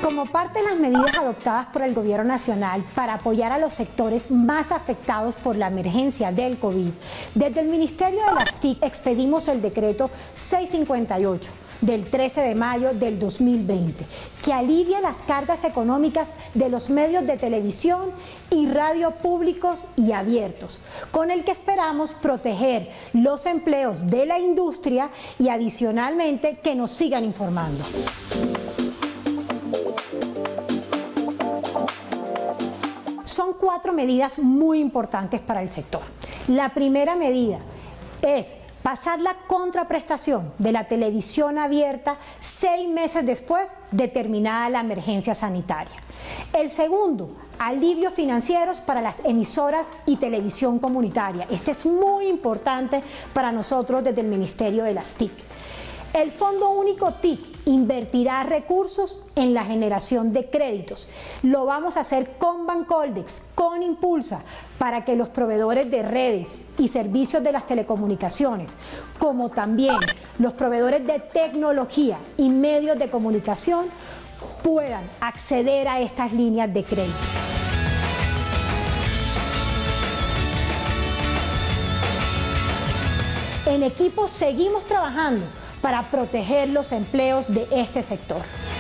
Como parte de las medidas adoptadas por el Gobierno Nacional para apoyar a los sectores más afectados por la emergencia del COVID, desde el Ministerio de las TIC expedimos el decreto 658 del 13 de mayo del 2020, que alivia las cargas económicas de los medios de televisión y radio públicos y abiertos, con el que esperamos proteger los empleos de la industria y adicionalmente que nos sigan informando. Son 4 medidas muy importantes para el sector. La primera medida es pasar la contraprestación de la televisión abierta 6 meses después de terminada la emergencia sanitaria. El segundo, alivios financieros para las emisoras y televisión comunitaria. Este es muy importante para nosotros desde el Ministerio de las TIC. El Fondo Único TIC invertirá recursos en la generación de créditos. Lo vamos a hacer con Bancoldex, con Impulsa, para que los proveedores de redes y servicios de las telecomunicaciones, como también los proveedores de tecnología y medios de comunicación, puedan acceder a estas líneas de crédito. En equipo seguimos trabajando para proteger los empleos de este sector.